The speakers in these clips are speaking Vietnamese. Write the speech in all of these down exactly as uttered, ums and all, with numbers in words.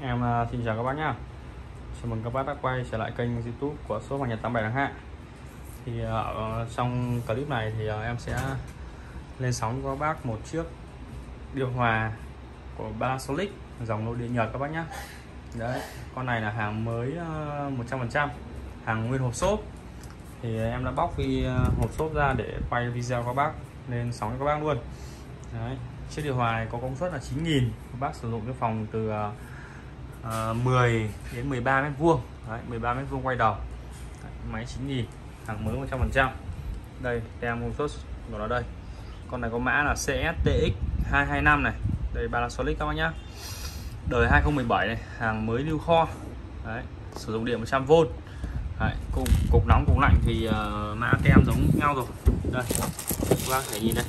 Em uh, xin chào các bác nhá. Chào mừng các bác đã quay trở lại kênh YouTube của shop Hoàng Nhật tám bảy tháng hai. Thì uh, trong clip này thì uh, em sẽ lên sóng cho các bác một chiếc điều hòa của Panasonic dòng nội địa Nhật các bác nhá. Đấy, con này là hàng mới uh, một trăm phần trăm, hàng nguyên hộp xốp. Thì em đã bóc cái uh, hộp xốp ra để quay video các bác lên sóng cho các bác luôn. Đấy, chiếc điều hòa này có công suất là chín nghìn, các bác sử dụng cái phòng từ uh, Uh, mười đến mười ba mét vuông, mười ba mét vuông quay đầu. Đấy, máy chín nghìn, hàng mới một trăm phần trăm. Đây tem công suất của nó đây. Con này có mã là C S T X hai hai năm này. Đây Panasonic các bác nhá. Đời hai không một bảy này, hàng mới lưu kho. Đấy, sử dụng điện một trăm vôn. Đấy, cục, cục nóng cục lạnh thì uh, mã tem giống nhau rồi. Đây, các bác thể nhìn đây.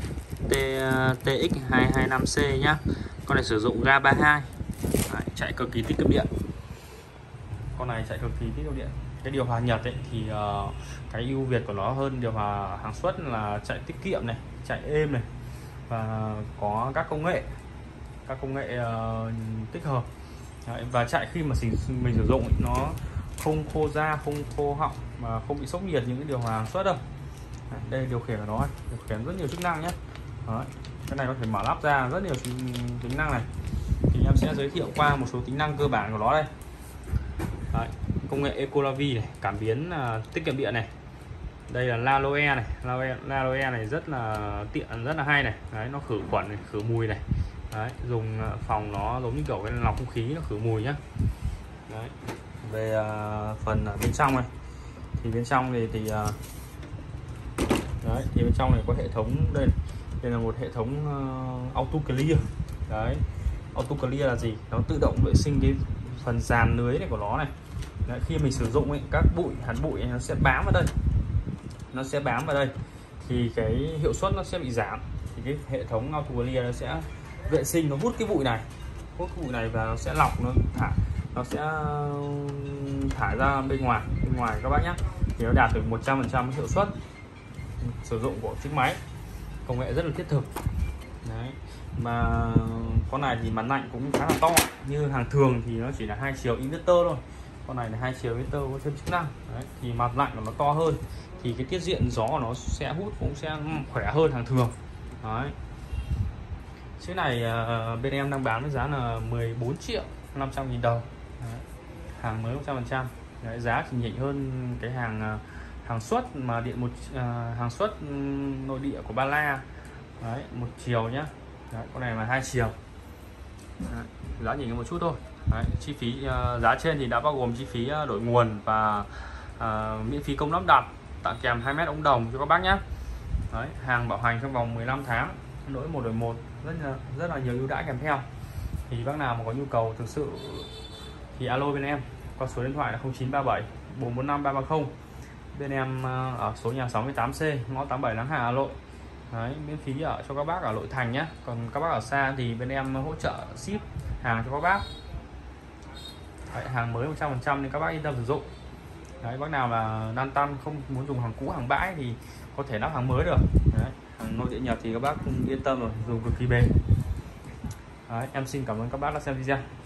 T X hai hai năm C nhá. Con này sử dụng ga ba mươi hai. Đấy, chạy cực kỳ tiết kiệm điện. Con này chạy cực kỳ tiết kiệm điện. Cái điều hòa Nhật ấy thì uh, cái ưu việt của nó hơn điều hòa hàng xuất là chạy tiết kiệm này, chạy êm này, và có các công nghệ các công nghệ uh, tích hợp. Đấy, và chạy khi mà mình, mình sử dụng ấy, nó không khô da, không khô họng mà không bị sốc nhiệt những cái điều hòa hàng xuất đâu. Đấy, đây điều khiển của nó, điều khiển rất nhiều chức năng nhé. Đấy, cái này có thể mở lắp ra rất nhiều tính năng này. Thì em sẽ giới thiệu qua một số tính năng cơ bản của nó đây. Đấy, công nghệ Ecolavi này, cảm biến uh, tiết kiệm điện này. Đây là Laloe này, Laloe, Laloe này rất là tiện, rất là hay này. Đấy, nó khử khuẩn này, khử mùi này. Đấy, dùng phòng nó giống như kiểu cái lọc không khí, nó khử mùi nhá. Đấy, về uh, phần ở bên trong này thì bên trong thì thì uh, đấy, thì bên trong này có hệ thống đây, đây là một hệ thống uh, auto clear. Đấy, auto clear là gì? Nó tự động vệ sinh cái phần dàn lưới này của nó này. Đấy, khi mình sử dụng ấy, các bụi hạt bụi nó sẽ bám vào đây, nó sẽ bám vào đây thì cái hiệu suất nó sẽ bị giảm. Thì cái hệ thống auto clear nó sẽ vệ sinh, nó hút cái bụi này, hút cái bụi này và nó sẽ lọc, nó thả nó sẽ thải ra bên ngoài bên ngoài các bác nhé. Thì nó đạt được một trăm phần trăm hiệu suất sử dụng của chiếc máy. Công nghệ rất là thiết thực. Đấy, mà con này thì mặt lạnh cũng khá là to. Như hàng thường thì nó chỉ là hai chiều inverter thôi, con này là hai chiều inverter có thêm chức năng. Đấy, thì mặt lạnh của nó to hơn thì cái tiết diện gió của nó sẽ hút cũng sẽ khỏe hơn hàng thường. Đấy, chiếc này uh, bên em đang bán với giá là mười bốn triệu năm trăm nghìn đồng. Đấy, hàng mới một trăm phần trăm. Đấy, giá thì nhỉnh hơn cái hàng uh, hàng xuất mà điện một uh, hàng xuất um, nội địa của Ba La. Đấy, một chiều nhá. Đấy, con này là hai chiều. Đấy, giá nhỉnh hơn một chút thôi. Đấy, chi phí uh, giá trên thì đã bao gồm chi phí uh, đổi nguồn và uh, miễn phí công lắp đặt, tặng kèm hai mét ống đồng cho các bác nhé. Đấy, hàng bảo hành trong vòng mười lăm tháng, lỗi một đổi một, rất là rất là nhiều ưu đãi kèm theo. Thì bác nào mà có nhu cầu thực sự thì alo bên em qua số điện thoại là không chín ba bảy bốn bốn năm ba ba không. Bên em uh, ở số nhà sáu mươi tám C, ngõ tám mươi bảy Láng Hạ, Hà Nội. Đấy, miễn phí ở cho các bác ở nội thành nhé. Còn các bác ở xa thì bên em hỗ trợ ship hàng cho các bác. Đấy, hàng mới một trăm phần trăm nên các bác yên tâm sử dụng. Đấy, bác nào mà lăn tăn không muốn dùng hàng cũ hàng bãi thì có thể lắp hàng mới được. Đấy, hàng nội địa Nhật thì các bác yên tâm rồi, dùng cực kỳ bền. Đấy, em xin cảm ơn các bác đã xem video.